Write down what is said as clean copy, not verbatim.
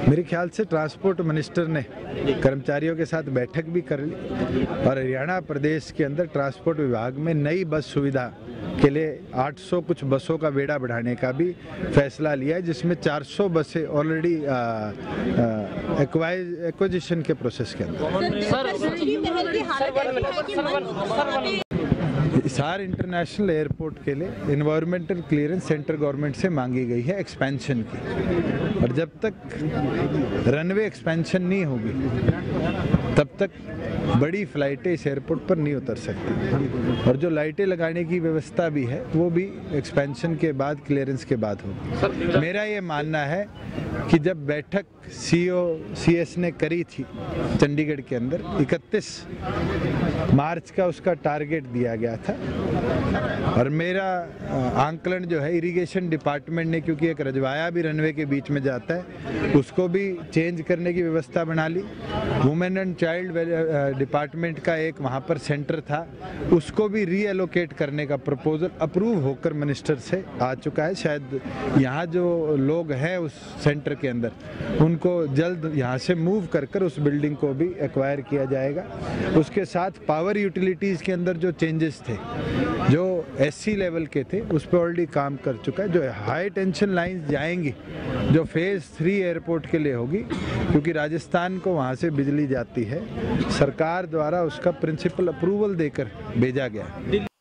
मेरे ख्याल से ट्रांसपोर्ट मिनिस्टर ने कर्मचारियों के साथ बैठक भी कर ली और हरियाणा प्रदेश के अंदर ट्रांसपोर्ट विभाग में नई बस सुविधा के लिए 800 कुछ बसों का बेड़ा बढ़ाने का भी फैसला लिया है, जिसमें 400 बसें ऑलरेडी एक्विजिशन के प्रोसेस के अंदर। हिसार इंटरनेशनल एयरपोर्ट के लिए एनवायरमेंटल क्लियरेंस सेंट्रल गवर्नमेंट से मांगी गई है एक्सपेंशन की, और जब तक रनवे एक्सपेंशन नहीं होगी तब तक बड़ी फ्लाइटें इस एयरपोर्ट पर नहीं उतर सकती, और जो लाइटें लगाने की व्यवस्था भी है वो भी एक्सपेंशन के बाद, क्लियरेंस के बाद होगी। मेरा ये मानना है कि जब बैठक CS ने करी थी चंडीगढ़ के अंदर 31 मार्च का उसका टारगेट दिया गया था, और मेरा आंकलन जो है इरिगेशन डिपार्टमेंट ने, क्योंकि एक रजवाया भी रनवे के बीच में जाता है, उसको भी चेंज करने की व्यवस्था बना ली। वुमेन एंड चाइल्ड डिपार्टमेंट का एक वहाँ पर सेंटर था, उसको भी रीएलोकेट करने का प्रपोजल अप्रूव होकर मिनिस्टर से आ चुका है। शायद यहाँ जो लोग हैं उस सेंटर के अंदर, उनको जल्द यहाँ से मूव कर उस बिल्डिंग को भी एक्वायर किया जाएगा। उसके साथ पावर यूटिलिटीज़ के अंदर जो चेंजेस थे, जो SC लेवल के थे, उस पर ऑलरेडी काम कर चुका है। जो हाई टेंशन लाइंस जाएंगी, जो फेज़ 3 एयरपोर्ट के लिए होगी, क्योंकि राजस्थान को वहाँ से बिजली जाती है, सरकार द्वारा उसका प्रिंसिपल अप्रूवल देकर भेजा गया।